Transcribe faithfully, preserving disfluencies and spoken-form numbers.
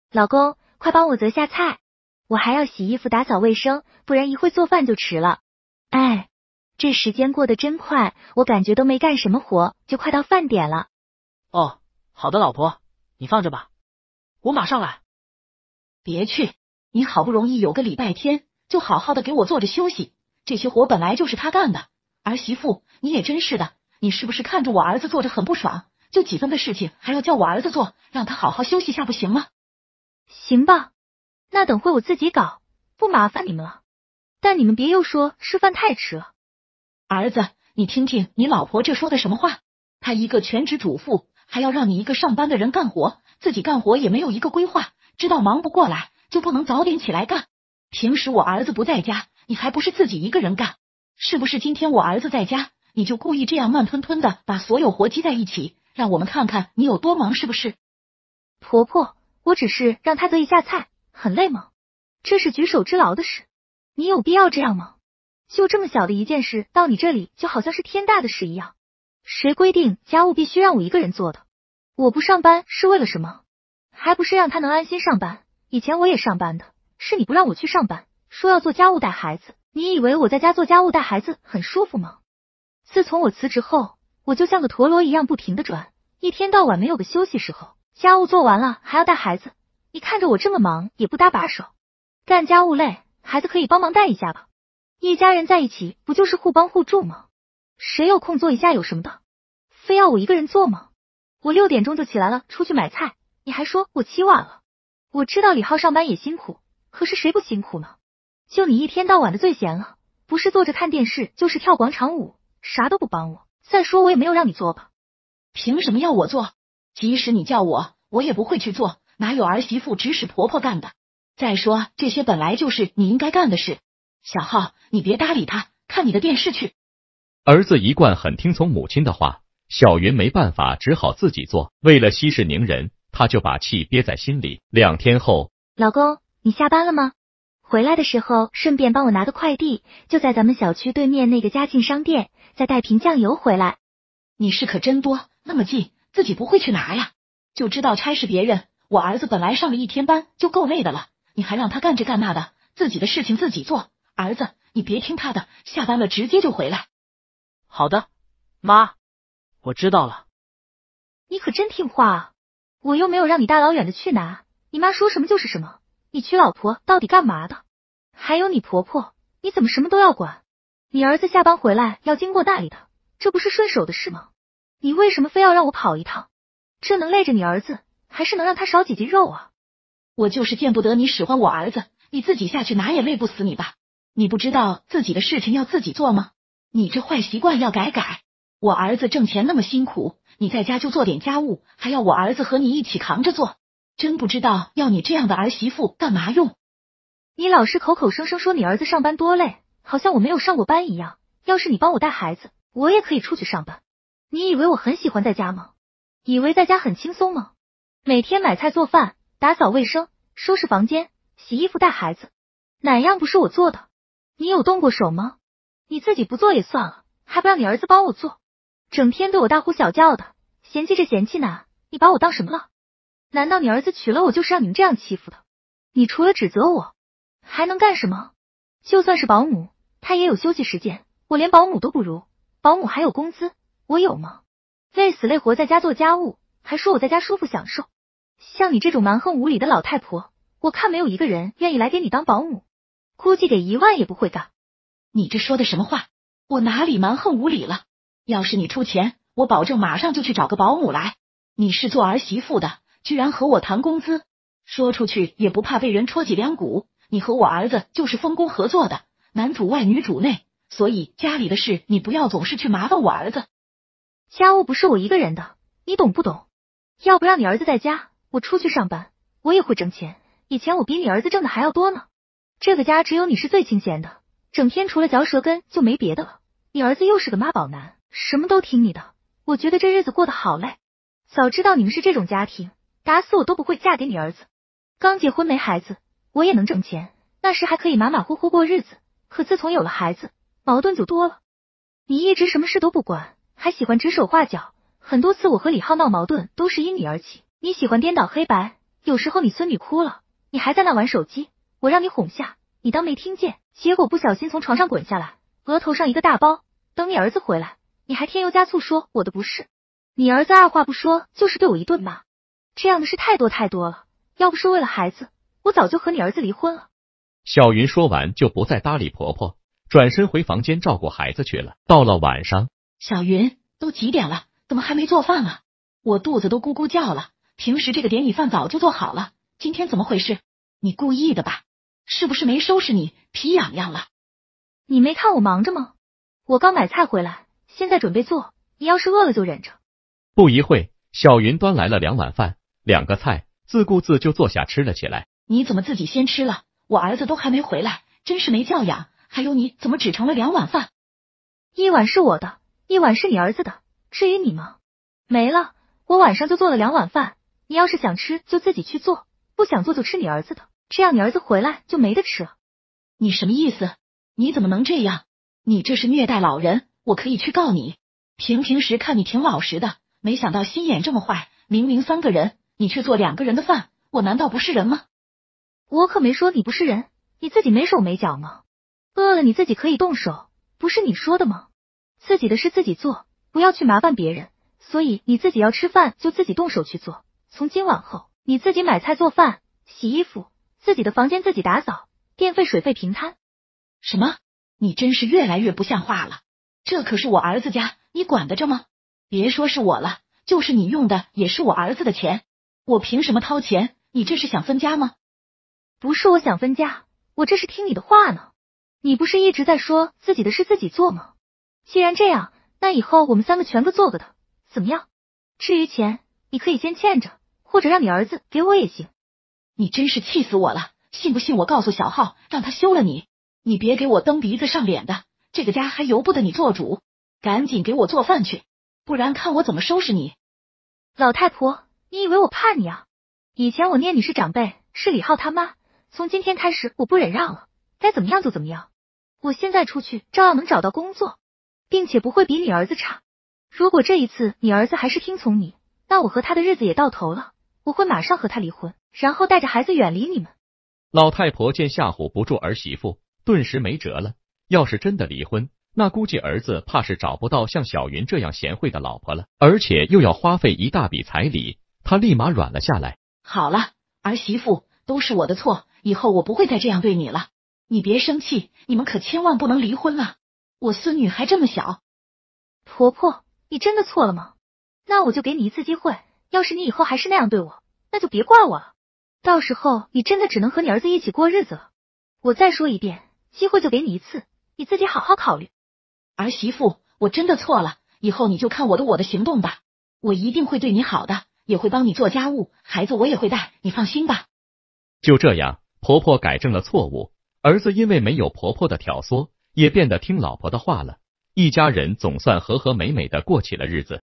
老公，快帮我择下菜，我还要洗衣服打扫卫生，不然一会做饭就迟了。哎，这时间过得真快，我感觉都没干什么活，就快到饭点了。 哦，好的老婆，你放着吧，我马上来。 别去，你好不容易有个礼拜天，就好好的给我坐着休息，这些活本来就是他干的。儿媳妇，你也真是的，你是不是看着我儿子做着很不爽，就几分的事情还要叫我儿子做，让他好好休息下不行吗？ 行吧，那等会我自己搞，不麻烦你们了。但你们别又说吃饭太迟了。 儿子，你听听你老婆这说的什么话？她一个全职主妇，还要让你一个上班的人干活，自己干活也没有一个规划，知道忙不过来就不能早点起来干。平时我儿子不在家，你还不是自己一个人干？是不是今天我儿子在家，你就故意这样慢吞吞的把所有活积在一起，让我们看看你有多忙是不是？ 婆婆，我只是让他择一下菜，很累吗？这是举手之劳的事，你有必要这样吗？就这么小的一件事，到你这里就好像是天大的事一样。谁规定家务必须让我一个人做的？我不上班是为了什么？还不是让他能安心上班。以前我也上班的，是你不让我去上班，说要做家务带孩子。你以为我在家做家务带孩子很舒服吗？自从我辞职后，我就像个陀螺一样不停的转，一天到晚没有个休息时候，家务做完了还要带孩子。你看着我这么忙也不搭把手，干家务累，孩子可以帮忙带一下吧。一家人在一起不就是互帮互助吗？谁有空做一下有什么的？非要我一个人做吗？我六点钟就起来了，出去买菜，你还说我起晚了。我知道李浩上班也辛苦，可是谁不辛苦呢？就你一天到晚的最闲了，不是坐着看电视就是跳广场舞，啥都不帮我。再说我也没有让你做吧。 凭什么要我做？即使你叫我，我也不会去做，哪有儿媳妇指使婆婆干的？再说这些本来就是你应该干的事。小浩，你别搭理他，看你的电视去。 儿子一贯很听从母亲的话，小云没办法，只好自己做。为了息事宁人，他就把气憋在心里。两天后， 老公，你下班了吗？回来的时候顺便帮我拿个快递，就在咱们小区对面那个嘉庆商店，再带瓶酱油回来。 你事可真多，那么近，自己不会去拿呀？就知道差事别人。我儿子本来上了一天班就够累的了，你还让他干这干那的，自己的事情自己做。儿子，你别听他的，下班了直接就回来。 好的，妈，我知道了。 你可真听话啊，我又没有让你大老远的去拿，你妈说什么就是什么。你娶老婆到底干嘛的？还有你婆婆，你怎么什么都要管？你儿子下班回来要经过那里的，这不是顺手的事吗？你为什么非要让我跑一趟？这能累着你儿子，还是能让他少几斤肉啊？ 我就是见不得你使唤我儿子，你自己下去拿也累不死你吧？你不知道自己的事情要自己做吗？你这坏习惯要改改。我儿子挣钱那么辛苦，你在家就做点家务，还要我儿子和你一起扛着做，真不知道要你这样的儿媳妇干嘛用。 你老是口口声声说你儿子上班多累，好像我没有上过班一样。要是你帮我带孩子，我也可以出去上班。你以为我很喜欢在家吗？以为在家很轻松吗？每天买菜做饭，打扫卫生，收拾房间，洗衣服带孩子，哪样不是我做的？你有动过手吗？你自己不做也算了，还不让你儿子帮我做，整天对我大呼小叫的，嫌弃这嫌弃那，你把我当什么了？难道你儿子娶了我就是让你们这样欺负的？你除了指责我，还能干什么？就算是保姆，他也有休息时间，我连保姆都不如，保姆还有工资，我有吗？累死累活在家做家务，还说我在家舒服享受。像你这种蛮横无理的老太婆，我看没有一个人愿意来给你当保姆，估计给一万也不会干。 你这说的什么话？我哪里蛮横无理了？要是你出钱，我保证马上就去找个保姆来。你是做儿媳妇的，居然和我谈工资，说出去也不怕被人戳脊梁骨。你和我儿子就是分工合作的，男主外女主内，所以家里的事你不要总是去麻烦我儿子。 家务不是我一个人的，你懂不懂？要不让你儿子在家，我出去上班，我也会挣钱。以前我比你儿子挣的还要多呢。这个家只有你是最清闲的，整天除了嚼舌根就没别的了。你儿子又是个妈宝男，什么都听你的，我觉得这日子过得好累。早知道你们是这种家庭，打死我都不会嫁给你儿子。刚结婚没孩子，我也能挣钱，那时还可以马马虎虎过日子。可自从有了孩子，矛盾就多了。你一直什么事都不管，还喜欢指手画脚，很多次我和李浩闹矛盾都是因你而起。你喜欢颠倒黑白， 有时候你孙女哭了，你还在那玩手机，我让你哄下，你当没听见，结果不小心从床上滚下来，额头上一个大包。等你儿子回来，你还添油加醋说我的不是。你儿子二话不说就是对我一顿骂，这样的事太多太多了。要不是为了孩子，我早就和你儿子离婚了。 小云说完就不再搭理婆婆，转身回房间照顾孩子去了。到了晚上， 小云，都几点了，怎么还没做饭啊？我肚子都咕咕叫了，平时这个点你饭早就做好了，今天怎么回事？你故意的吧？是不是没收拾你，皮痒痒了？ 你没看我忙着吗？我刚买菜回来，现在准备做，你要是饿了就忍着。 不一会，小云端来了两碗饭，两个菜，自顾自就坐下吃了起来。 你怎么自己先吃了？我儿子都还没回来，真是没教养。还有你怎么只盛了两碗饭？ 一碗是我的，一碗是你儿子的，至于你吗？没了，我晚上就做了两碗饭，你要是想吃就自己去做，不想做就吃你儿子的，这样你儿子回来就没得吃了。 你什么意思？你怎么能这样？你这是虐待老人，我可以去告你。平平时看你挺老实的，没想到心眼这么坏，明明三个人，你却做两个人的饭，我难道不是人吗？ 我可没说你不是人，你自己没手没脚吗？饿了你自己可以动手，不是你说的吗？自己的事自己做，不要去麻烦别人，所以你自己要吃饭就自己动手去做。从今往后，你自己买菜做饭、洗衣服，自己的房间自己打扫，电费水费平摊。 什么？你真是越来越不像话了，这可是我儿子家，你管得着吗？别说是我了，就是你用的也是我儿子的钱，我凭什么掏钱？你这是想分家吗？ 不是我想分家，我这是听你的话呢。你不是一直在说自己的事自己做吗？既然这样，那以后我们三个全各做各的，怎么样？至于钱，你可以先欠着，或者让你儿子给我也行。 你真是气死我了，信不信我告诉小浩，让他休了你？你别给我蹬鼻子上脸的，这个家还由不得你做主，赶紧给我做饭去，不然看我怎么收拾你。 老太婆，你以为我怕你啊？以前我念你是长辈，是李浩他妈，从今天开始我不忍让了，该怎么样就怎么样。我现在出去照样能找到工作，并且不会比你儿子差。如果这一次你儿子还是听从你，那我和他的日子也到头了，我会马上和他离婚，然后带着孩子远离你们。 老太婆见吓唬不住儿媳妇，顿时没辙了。要是真的离婚，那估计儿子怕是找不到像小云这样贤惠的老婆了，而且又要花费一大笔彩礼。他立马软了下来。 好了，儿媳妇，都是我的错，以后我不会再这样对你了。你别生气，你们可千万不能离婚啊！我孙女还这么小。 婆婆，你真的错了吗？那我就给你一次机会，要是你以后还是那样对我，那就别怪我了。到时候你真的只能和你儿子一起过日子了。我再说一遍，机会就给你一次，你自己好好考虑。 儿媳妇，我真的错了，以后你就看我的我的行动吧，我一定会对你好的，也会帮你做家务，孩子我也会带，你放心吧。 就这样，婆婆改正了错误，儿子因为没有婆婆的挑唆，也变得听老婆的话了，一家人总算和和美美的过起了日子。